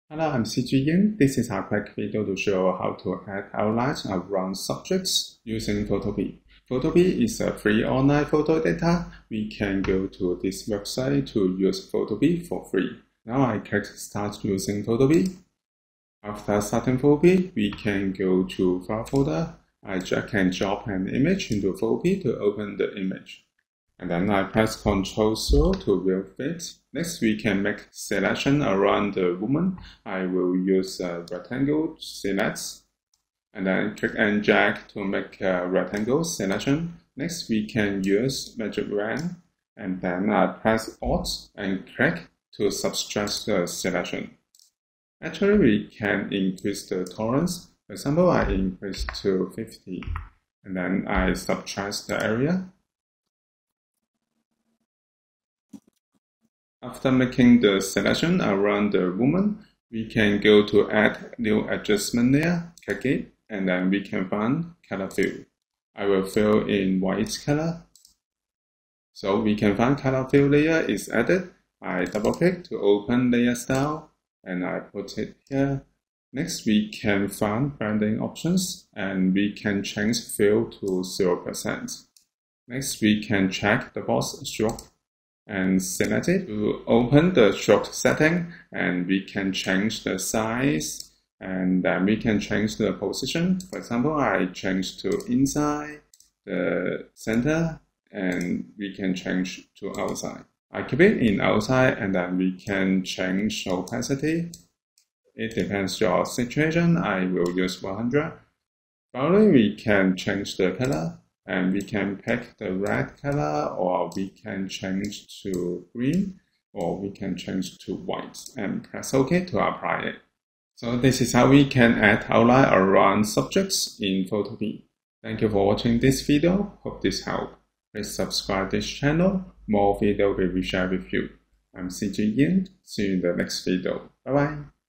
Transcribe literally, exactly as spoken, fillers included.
Hello, I'm cgian. This is a quick video to show how to add outlines around subjects using Photopea. Photopea is a free online photo data. We can go to this website to use Photopea for free. Now I click Start using Photopea. After starting Photopea, we can go to File folder. I drag and drop an image into Photopea to open the image. And then I press control zero to view it. Next, we can make selection around the woman. I will use a rectangle select. And then click and drag to make a rectangle selection. Next, we can use magic wand. And then I press Alt and click to subtract the selection. Actually, we can increase the tolerance. For example, I increase to fifty. And then I subtract the area. After making the selection around the woman, we can go to Add New Adjustment Layer, click it, and then we can find Color Fill. I will fill in white color. So we can find Color Fill layer is added. I double click to open Layer Style, and I put it here. Next, we can find blending options, and we can change fill to zero percent. Next, we can check the box stroke and select it to open the stroke setting, and we can change the size, and then we can change the position. For example, I change to inside the center, and we can change to outside. I keep it in outside, and then we can change opacity. It depends your situation. I will use one hundred. Finally, we can change the color. And we can pick the red color, or we can change to green, or we can change to white, and press OK to apply it. So this is how we can add outline around subjects in Photopea. Thank you for watching this video. Hope this helped. Please subscribe this channel. More video will be shared with you. I'm cgian. See you in the next video. Bye bye.